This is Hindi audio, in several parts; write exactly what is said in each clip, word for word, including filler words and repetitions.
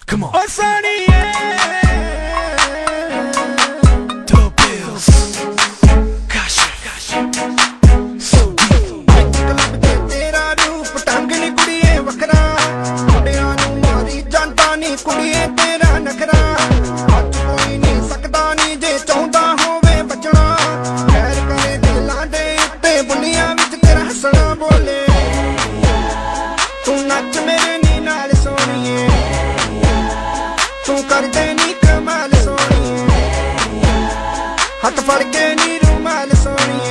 Come on. Oh, Sonny, yeah. Double bills. Gosh, gosh. So deep. कलब ते तेरा रूप ढंग नी कुड़िए वखरा मुंडियां नू मारी जानदा नी कुड़िए तेरा नखरा अज कोई नहीं सकदा नी जे चाहुंदा होवे बचना खैर करे दिलां दे उत्ते बुनिया विच तेरा हसना बोले तू नच मेरे नी नाल सोहणीए तू कर दे नी कमाल सोहणीए हथ फड़ के नी रुमाल सोहणीए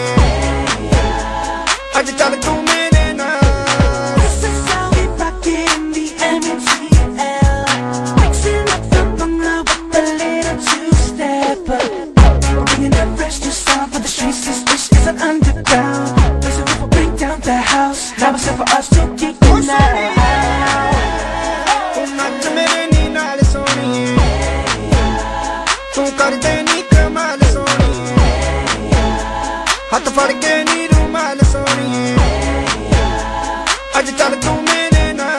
अज चल तू मेरे नाल This is how we rock it in the M T L. Mixing up the bungalow with a little two-step. We're bringing that fresh new sound for the streets. This dish is an underground. Place where people break down the house. Now it's time for us to kick it now. तू नच मेरे नी नाल सोहणीए तू कर दे नी कमाल सोहणीए हथ फड़ के नी रुमाल सोहणीए अज चल तू मेरे नाल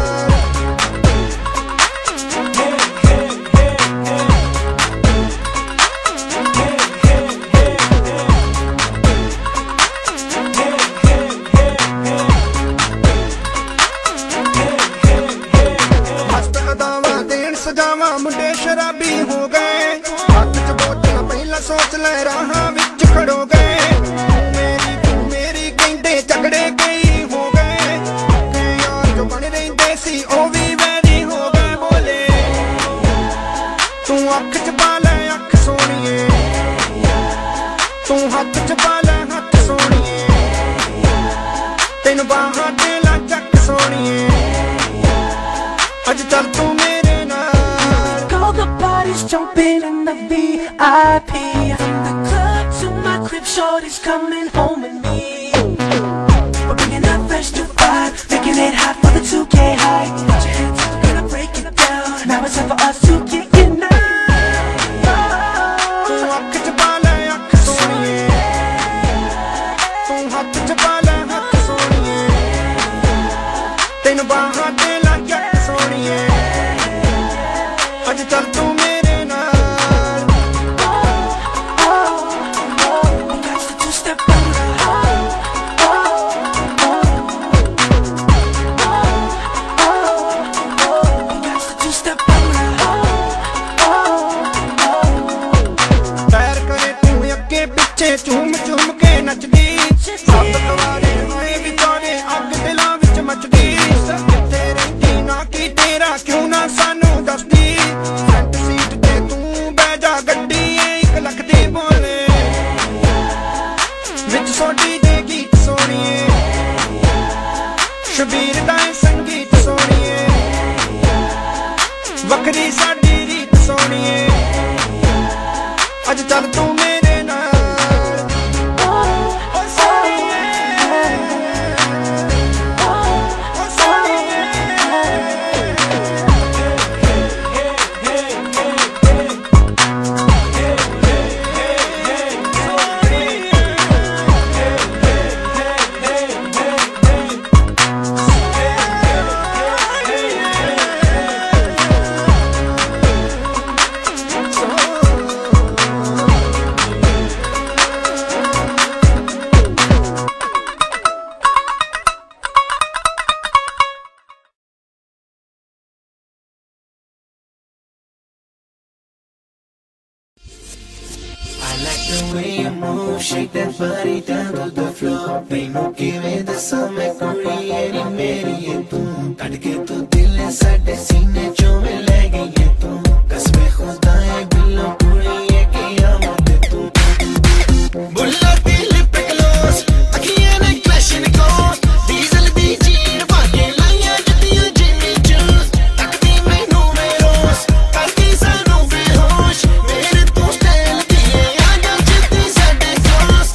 मस्त अदावां देण सजावां मुंडे शराबी हो गए हथ च बोतल पहला सोच ले राहां विच खड़ो गए तू मेरी तू मेरी कहंदे झगड़े कई हो गए कि यार जो बन रहिंदे सी ओ भी वैरी हो गए बोले तू अख च पा लै अख सोहणीए तू हथ च पा लै हथ सोहणीए तेन बाहां ते ला चक सोहणीए अज चल तू मेरे नाल All the bodies jumping in the V I P. From the club to my crib, shorty's coming home with me. We're bringing that fresh new vibe, making it hot for the two K high. Put your hands up, we're gonna break it down. Now it's time for us to kick it now. तू अख च पा लै अख सोहणीए तू हथ च पा लै हथ सोहणीए तेन बाहां ते ला जट सोहणीए अज चल तू मेरे नाल We got the two-step bungalow. We got the two-step bungalow. पैर करे तू अगे पिछे झूम झूम के नचदी सब तवारे होए विचारे अग दिलां विच मचदी किथे रहिंदी ना की तेरा क्यों ना सानू दसदी फ्रंट सीट ते तू बह जा गड्डी एक लख दी बोले विच सोडी दे गीत सोहणीए शबीर दा संगीत सोहणीए वखरी साडी रीत सोहणीए अज चल तू मेरे नाल ओ सोहणीए ओ सोहणीए I like the way you move, shake that body down to the floor. Mainu kive dasa main kudi eri meri ye tu. Kad ke tu dil sade seene cho mein le gayi ye tu. Kasme khuda hai billo kudi ye kiyamat tu. Bulla dil pe close, akhiyan ne clash ne close. Diesel di jeer paake laiya jadiya Jimmy Choo's. Takdi mainu meros, kardi sanu behosh. Mere tu style diye aaja jitni sade close.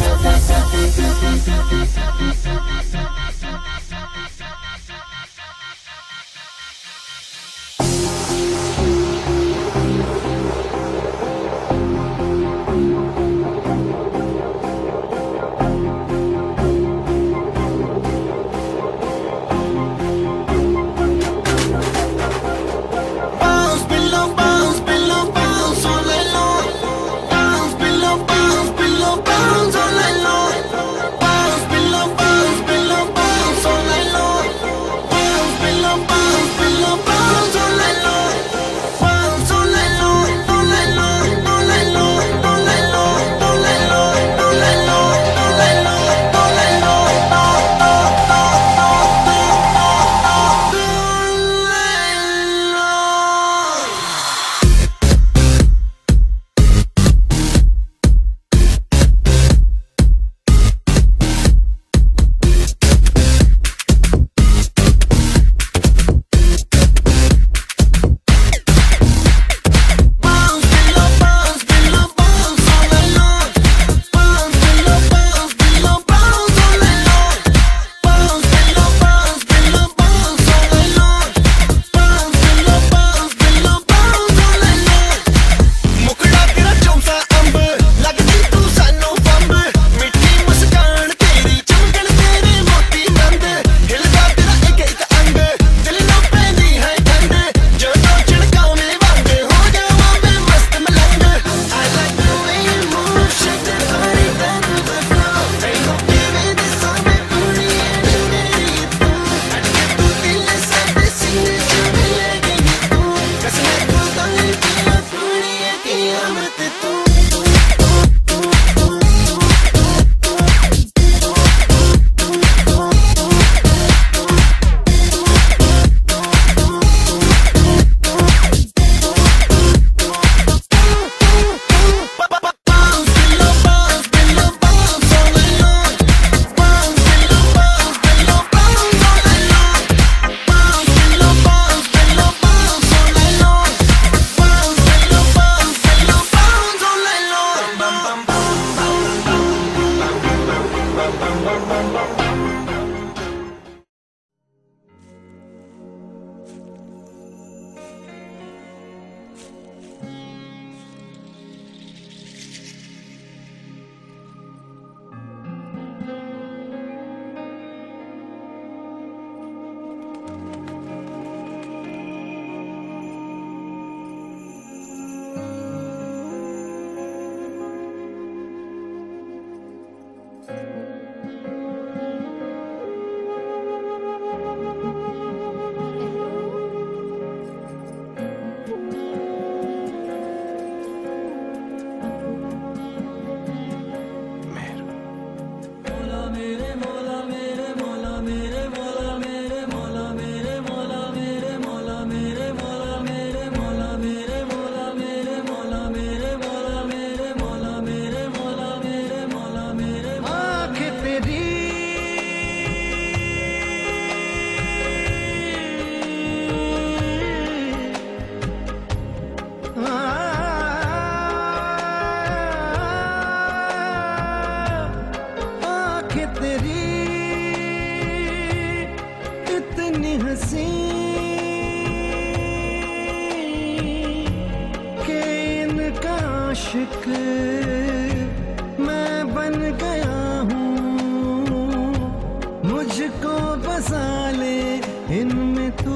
इतनी हंसी के इनका आशिक मैं बन गया हूँ। मुझको बसा ले इनमें तू।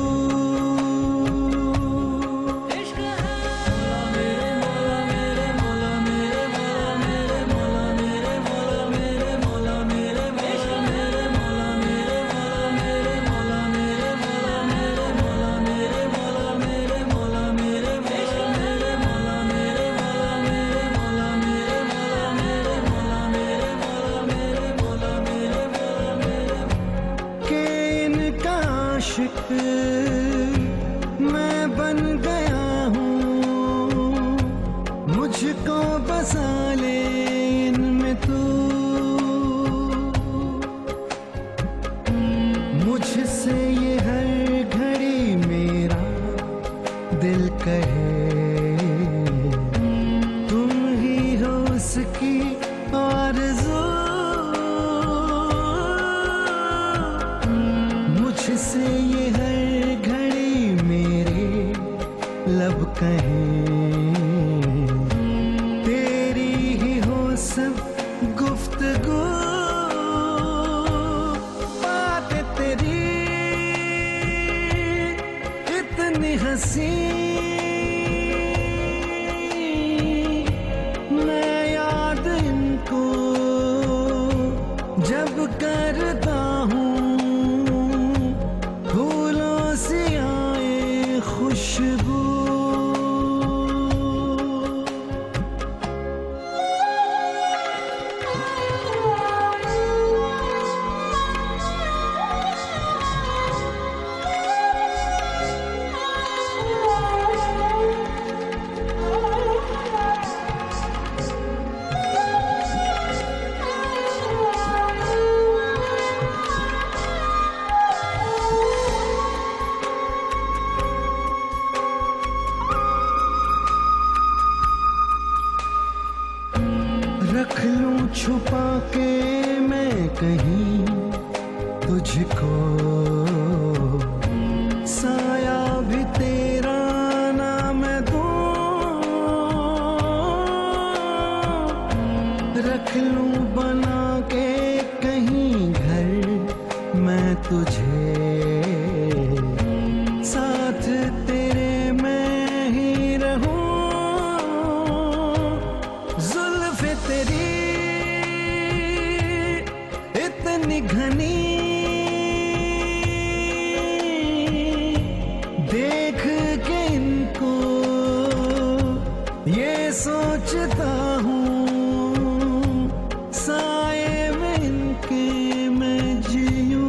मैं बन गया हूँ। मुझको बसा ले इनमें तू। मुझसे ये हर घड़ी मेरा दिल कहे तुम ही हो उसकी आरज़ू। मुझसे ये हर घड़ी मेरे लब कहें तेरी ही हो सब गुफ्तगू। बात तेरी इतनी हंसी मैं याद इनको जब करता हूँ। खुशबू रख लूं छुपा के मैं कहीं तुझको। साया भी तेरा ना मैं दूं। रख लूं बना के कहीं घर मैं तुझे। साथ तेरे मैं ही रहूं। जुल्फ़े तेरी इतनी घनी देख के इनको ये सोचता हूँ साए में इनके मैं जीऊं।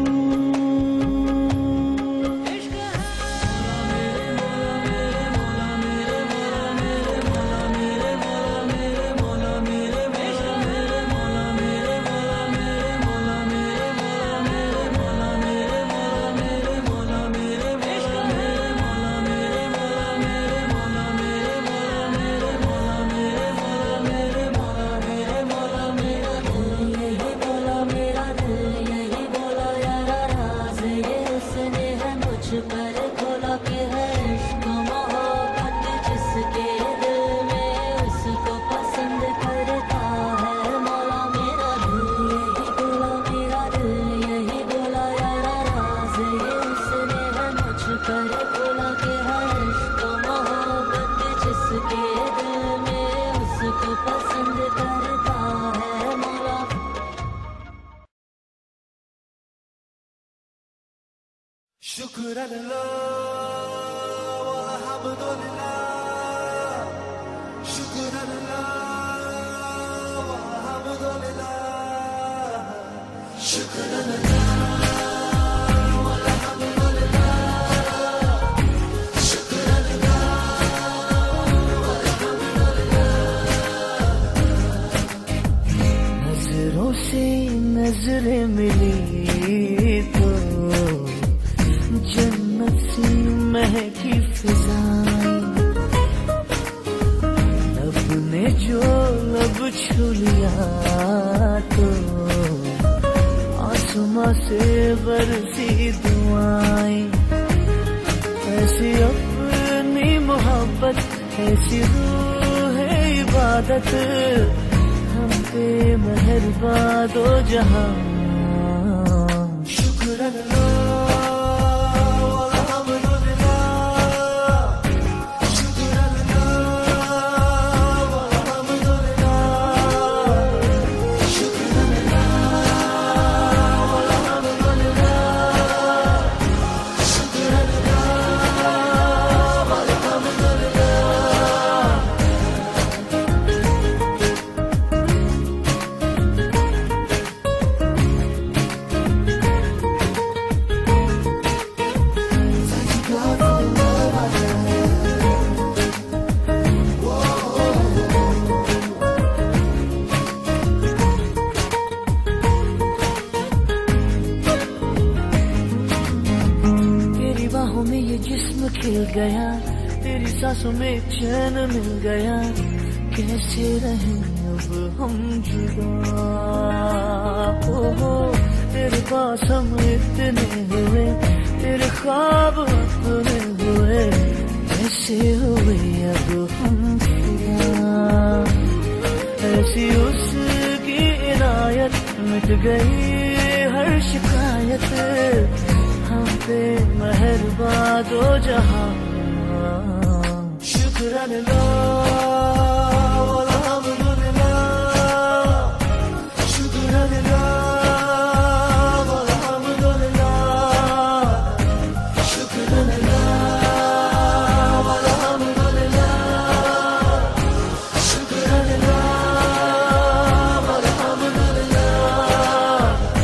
शुक्र अल्लाह अल्हम्दुलिल्लाह। शुक्र अल्लाह अल्हम्दुलिल्लाह। शुक्र अल्लाह अल्हम्दुलिल्लाह। शुक्र अल्लाह अल्हम्दुलिल्लाह। नजरों से नजरें मिली तो जन्नत सी महकी फिजाएं। लब ने जो लब छू लिया तो आसमां से बरसी दुआएं, ऐसी अपनी मोहब्बत, ऐसी रूह है इबादत, हम पे मेहरबान दो जहां। शुक्र अल्लाह खिल गया, तेरी सांसों में चैन मिल गया, कैसे रहें अब हम जुदा। ओ हो तेरे पास हम इतने हुए, तेरे ख्वाब अपने हुए, कैसे हुए अब हम फिदा। ऐसी उसकी इनायत, मिट गई हर शिकायत, हम पे मेहरबान दो जहां। शुक्र अल्लाह अल्हम्दुलिल्लाह, शुक्र अल्लाह अल्हम्दुलिल्लाह, शुक्र अल्लाह अल्हम्दुलिल्लाह, शुक्र अल्लाह अल्हम्दुलिल्लाह।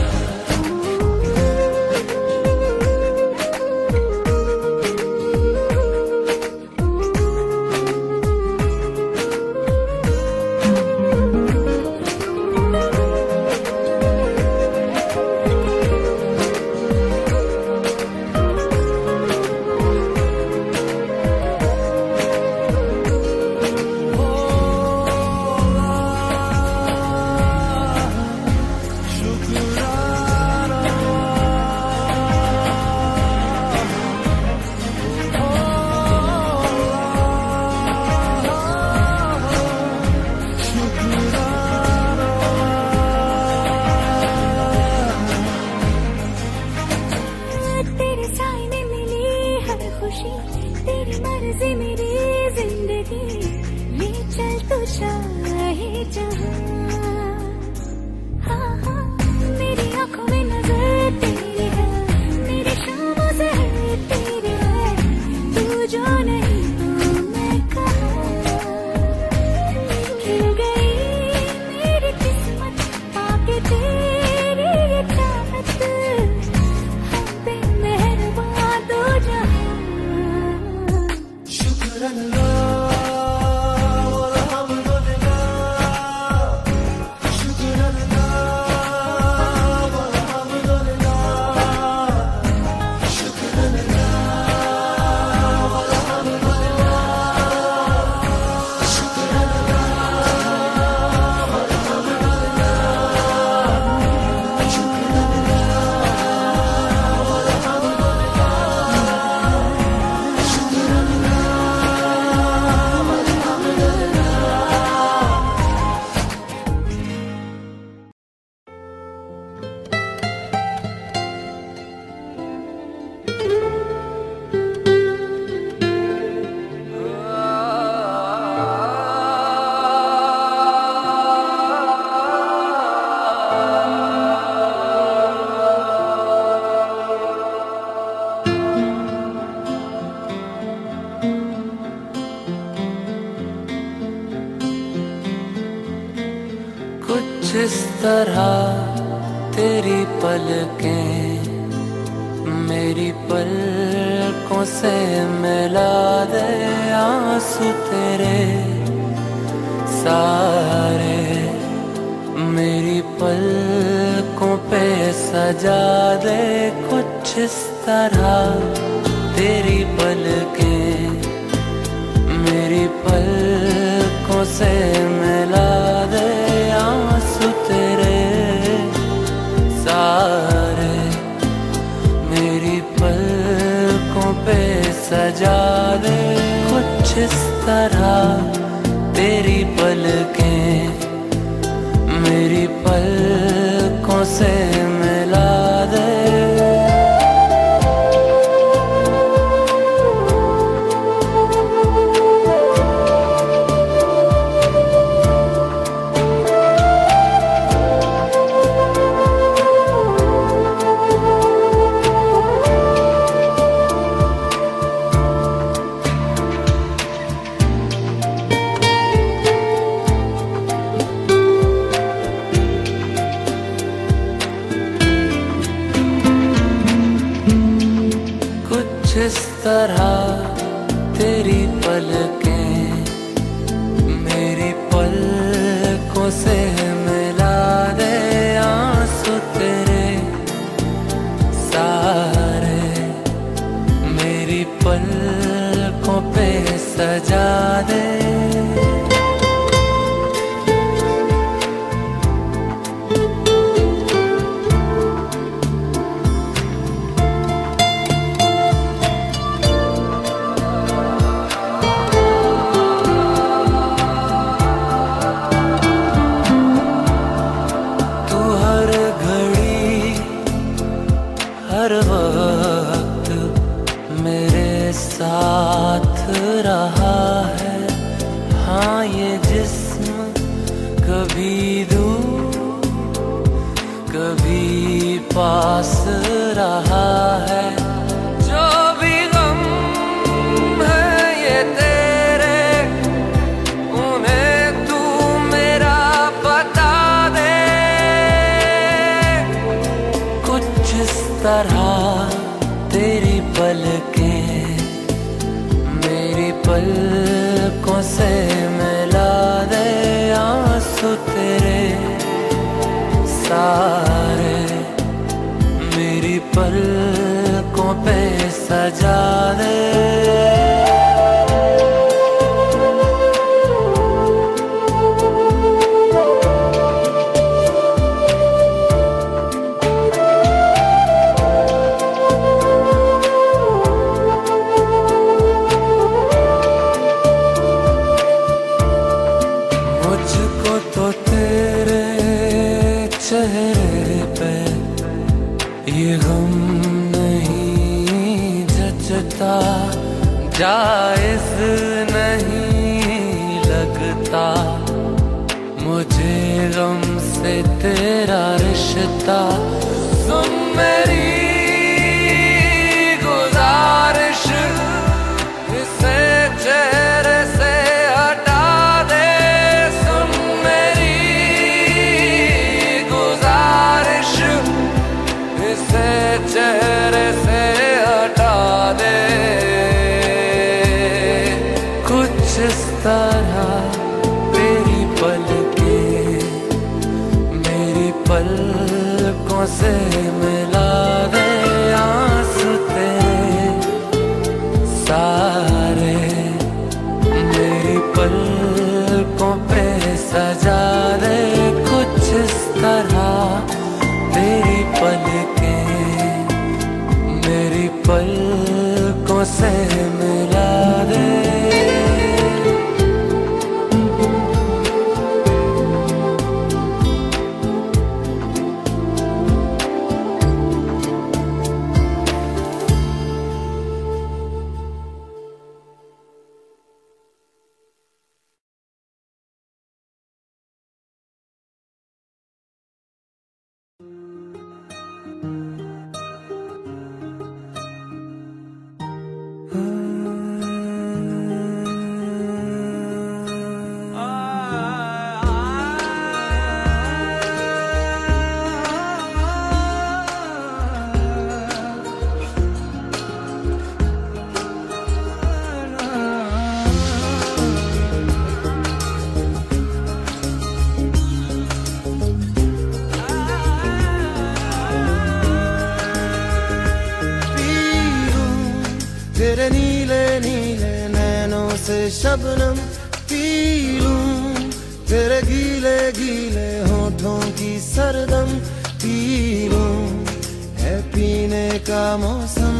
तेरी मर्जी मेरी जिंदगी, ये चल तो चाहे जहां। हाँ हाँ मेरी आंखों में नजर तेरी है, मेरी शामों से तेरी है, तू जो नहीं तो मैं कहाँ। खिल गई मेरी किस्मत, पाके तेरी ये चाहत, हम पे मेहरबान दो जहां। शुक्र अल्लाह अल्हम्दुलिल्लाह, शुक्र अल्लाह अल्हम्दुलिल्लाह, शुक्र अल्लाह अल्हम्दुलिल्लाह, शुक्र अल्लाह अल्हम्दुलिल्लाह, शुक्र जिस तरह तेरी पलकें मेरी पलकों से मिला दे, आंसू तेरे सारे मेरी पलकों पे सजा दे। कुछ इस तरह तेरी पलकें मेरी पलकों से मिला दे, आंसू तेरे सारे मेरी पलकों पे सजा दे कुछ इस तरह तेरी पलकें मेरी पलकों से मिला दे। इस तरह तेरी पलकें मेरी पलकों से मिला दे आंसू तेरे सारे मेरी पलकों पे सजा दे। हर वक्त मेरे साथ रहा है हाँ ये जिस्म कभी दूर कभी पास रहा है। जो भी गम है ये तेरे उन्हें तू मेरा बता दे कुछ इस तरह तेरी पलकें मेरी पलकों से मिला दे आंसू तेरे सारे मेरी पलकों पे सजा दे। चेहरे पे ये गम नहीं जचता जायज नहीं लगता मुझे गम से तेरा रिश्ता। सुन मेरी गुजारिश इसे चेहरे से हटा दे। सुन मेरी इसे चेहरे से हटा दे कुछ इस तरह तेरी पलकें मेरी पलकों से मिला दे आंसू तेरे सारे मेरी पलकों पे सजा दे कुछ इस तरह तेरी पलकें मेरी पलकों से मिला दे। तेरे नीले नीले नैनों से शबनम पी लूं तेरे गीले गीले होठों की सरदम पी लूं है पी पीने का मौसम।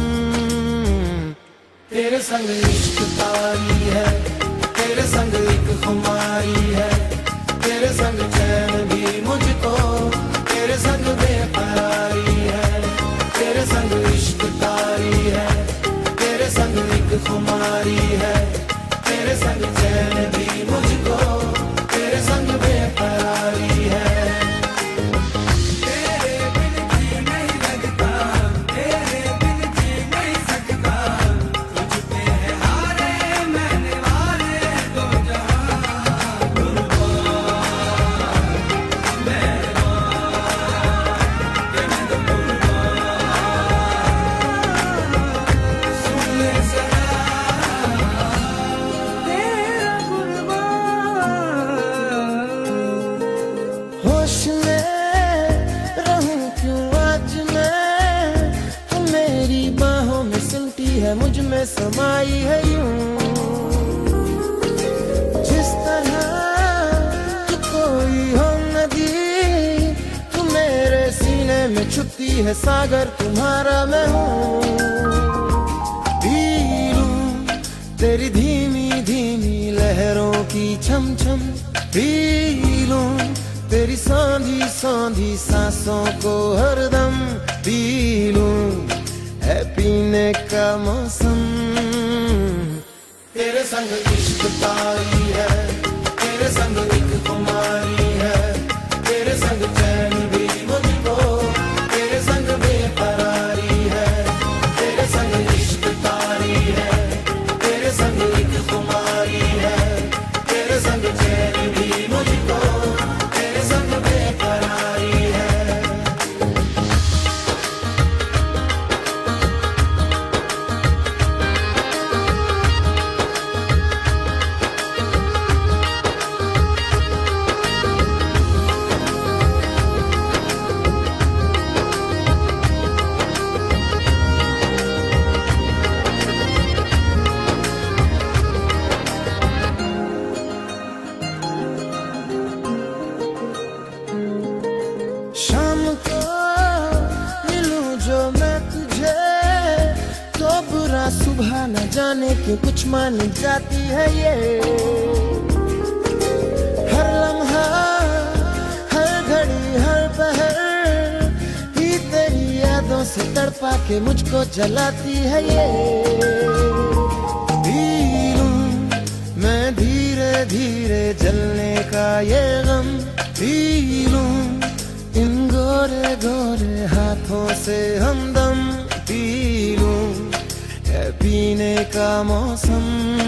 तेरे संग इश्क तारी है, तेरे संग एक खुमारी है, तेरे संग चैन भी मुझको, तेरे संग बेकरारी है। तेरे संग इश्क तारी है, तेरे संग एक खुमारी है, तेरे संग चैन भी मुझको, तेरे संग बेकरारी है। मुझ में समाई है यूं, जिस तरह कि कोई हो नदी, तू मेरे सीने में छुपती है सागर तुम्हारा मैं हूँ। पी लूं तेरी धीमी धीमी लहरों की छम छम, पी लूं तेरी सांधी सांधी सांसों को हरदम, पी लूं है पीने का मौसम। तेरे संग इश्क तारी है, तेरे संग एक खुमारी है, तेरे संग चैन भी मुझको, तेरे संग बेकरारी है। तेरे संग इश्क तारी है, तेरे संग एक खुमारी है, तेरे संग चैन भी मुझको, तेरे संग बेकरारी है। सुबह न जाने क्यों कुछ मान जाती है ये, हर लम्हा हर घड़ी हर पहर ही तेरी यादों से तड़पा के मुझको जलाती है ये। पी लूं मैं धीरे धीरे जलने का ये गम, पी लूं इन गोरे गोरे हाथों से हमदम, पी लूं पीने का मौसम।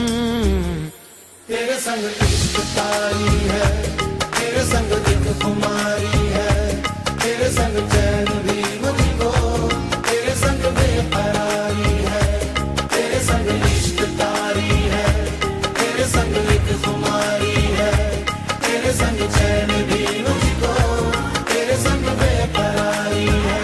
तेरे संग इश्क तारी है, तेरे संग एक खुमारी है, तेरे संग चैन भी मुझको, तेरे संग बेकरारी है। तेरे संग इश्क तारी है, तेरे संग एक खुमारी है, तेरे संग चैन भी मुझको, तेरे संग बेकरारी है।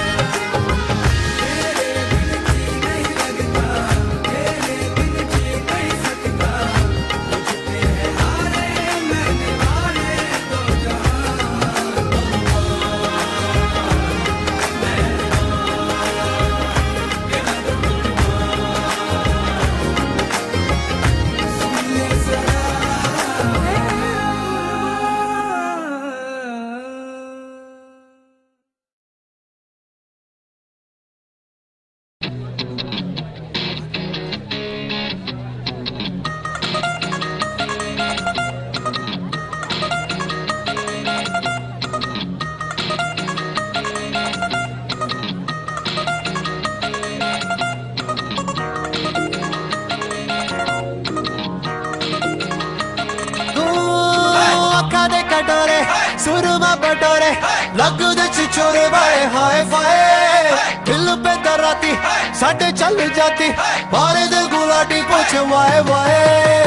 सुरमा बटोरे लगदे छिछोरे बाए हाय फाय, दिल पे दराती साडे चल जाती, मारे दिल गुलाटी पूछे वाए वाए।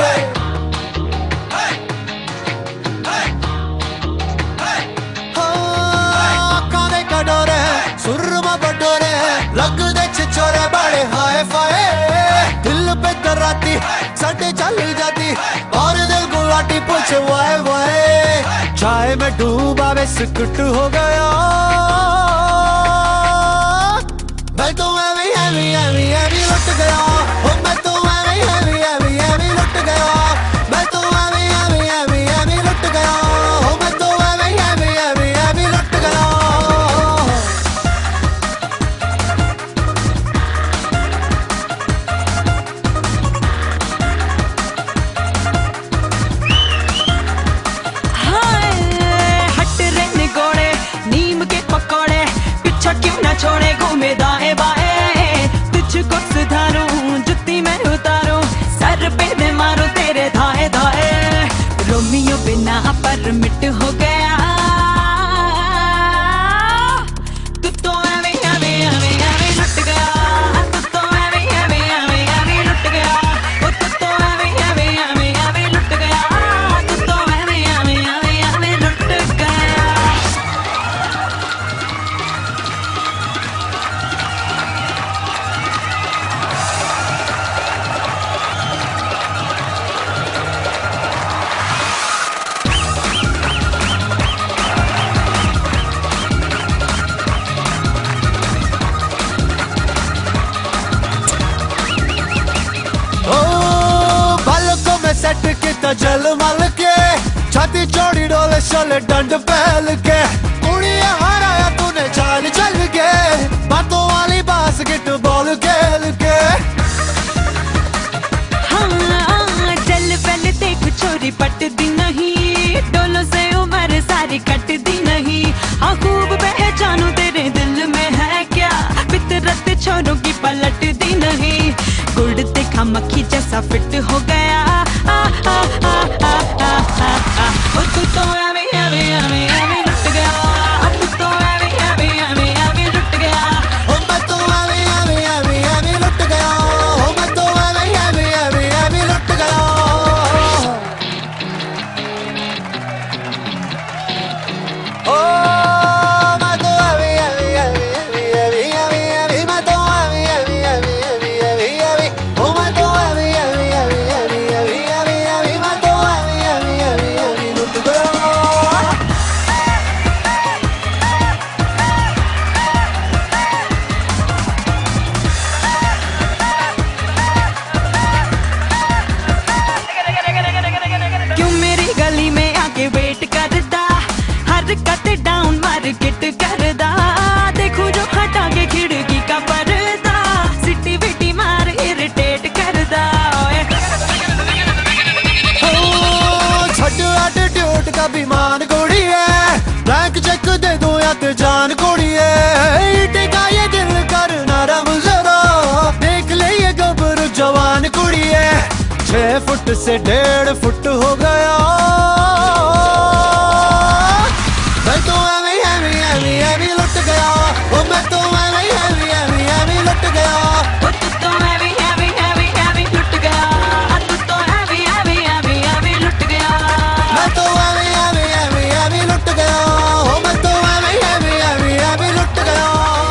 काने कटोरे सुरमा बटोरे लगदे छिछोरे बाए हाय फाय, दिल पे दराती साडे चल जाती, मारे दिल गुलाटी पूछे वाए वाए। चाय में डूबा बिस्कुट हो गया, एवी एवी एवी लुट गया ओ मैं तो एवी एवी एवी एवी लुट गया मैं तो एवी एवी एवी एवी लुट गया ओ मैं तो एवी एवी एवी एवी लुट गया छोड़े घूमे दाएं बाएं तुझको सुधारूं जुत्ती मैं उतारूं सर पे दे मारूं तेरे धाए धाए रोमियो बिना परमिट हो गया तू तो एवे एवे एवे एवे लुट गया तू तो एवे एवे एवे एवे लुट गया ओ तू तो एवे एवे एवे एवे लुट गया तू तो एवे एवे एवे एवे लुट गया सेट किता जल मल के छाती चौड़ी डोले चले डंड पहल के कुड़िया हराया तूने चाल चल के बातों वाली बास्केट बॉल खेल के हाँ चल पहले देख छोरी पटती नहीं डोलों से उम्र सारी कटती नहीं हाँ खूब पहचानू तेरे दिल में है क्या फितरत छोरों की पलटती नहीं गुड़ देखा मक्खी जैसा फिट हो गया आ, आ, आ, आ, आ, आ, आ। ओ तू तो एवे एवे एवे एवे लुट गया तू तो एवे एवे एवे एवे लुट गया ओ मैं तो एवे एवे एवे एवे लुट गया ओ मैं तो एवे एवे एवे एवे लुट गया ओ मैं तो एवे एवे एवे एवे एवे एवे मैं तो एवे एवे एवे एवे एवे एवे ओ मैं तो एवे एवे एवे एवे एवे एवे एवे मैं तो एवे एवे एवे एवे लुट गया क्यों मेरी गली में आके वेट करदा हरकत डाउन मार्केट करदा देखो जो हटा के खिड़की का पर्दा सिटी बिटी मार इरिटेट करदा छट एटीट्यूड का बीमान कोड़ी है ब्लैंक चेक दे दो या तो जान कोड़ी है ईटे का ये दिल करना रम जरा देख ले ये गबर जवान कुड़ी है छह फुट से डेढ़ फुट हो गया मैं तो एवी एवी एवी एवी लुट गया ओ मैं तो एवी एवी एवी एवी लुट गया ओ तू तो एवी एवी एवी एवी लुट गया तू तो एवी एवी एवी एवी लुट गया मैं तो एवी एवी एवी एवी लुट गया ओ मैं तो एवी एवी एवी एवी लुट गया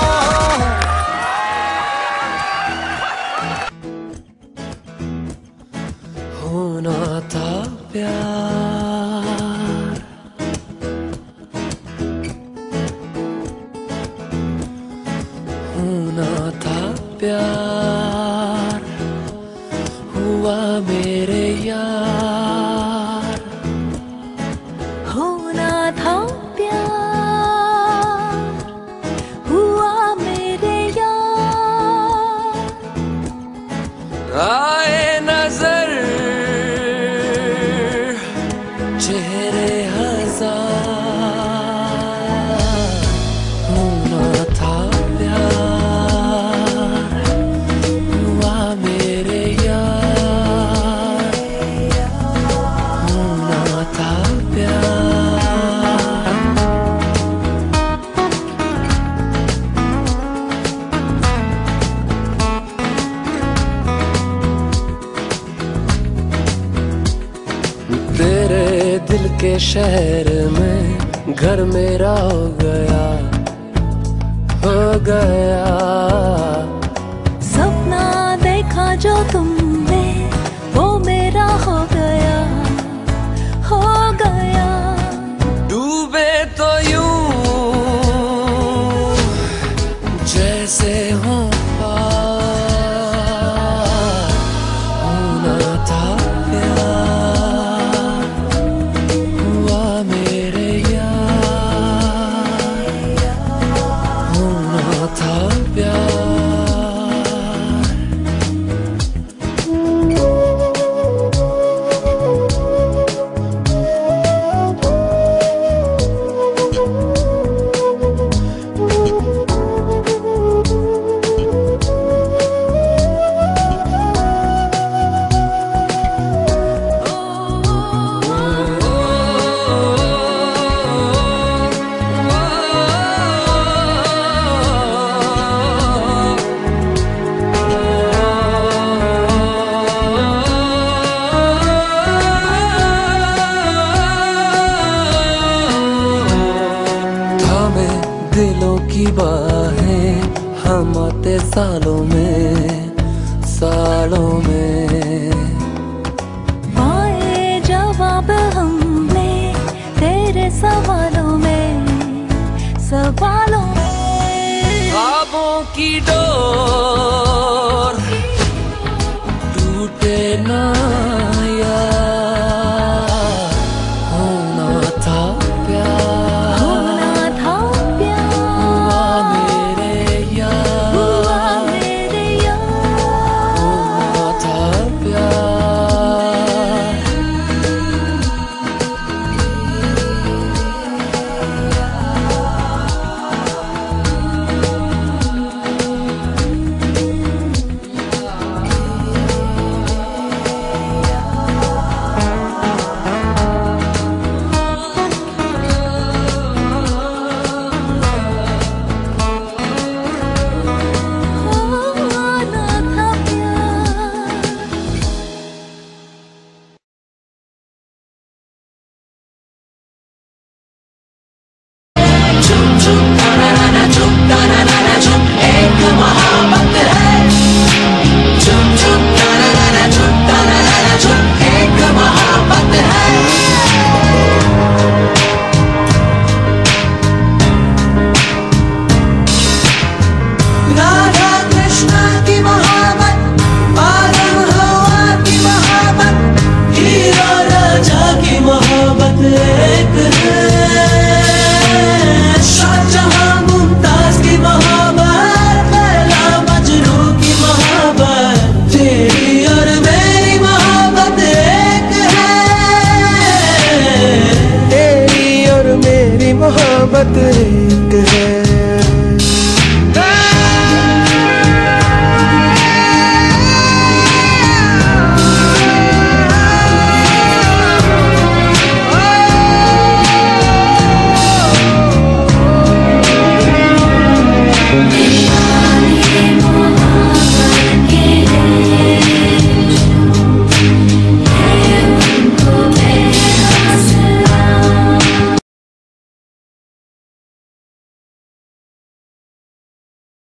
होना था प्यार होना था प्यार हुआ मेरे यार होना था प्यार हुआ मेरे यार आए नजर चेहरे हजार होना था प्यार हुआ मेरे यार होना था प्यार तेरे दिल के शहर में घर मेरा हो गया हो गया सपना देखा जो तुमने वो मेरा हो गया हो गया डूबे तो यूं जैसे हो पार सालों में सालों में। पाए जवाब हमने तेरे सवालों में सवालों में। ख्वाबों की डोर